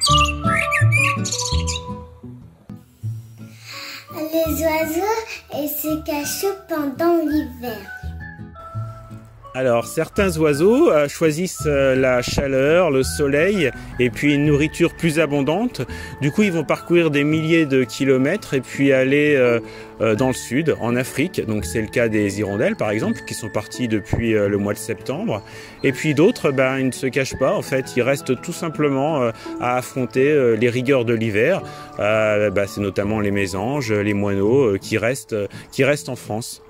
Les oiseaux, ils se cachent pendant l'hiver. Alors, certains oiseaux choisissent la chaleur, le soleil et puis une nourriture plus abondante. Du coup, ils vont parcourir des milliers de kilomètres et puis aller dans le sud, en Afrique. Donc, c'est le cas des hirondelles, par exemple, qui sont partis depuis le mois de septembre. Et puis d'autres, ils ne se cachent pas. En fait, ils restent tout simplement à affronter les rigueurs de l'hiver. C'est notamment les mésanges, les moineaux qui restent en France.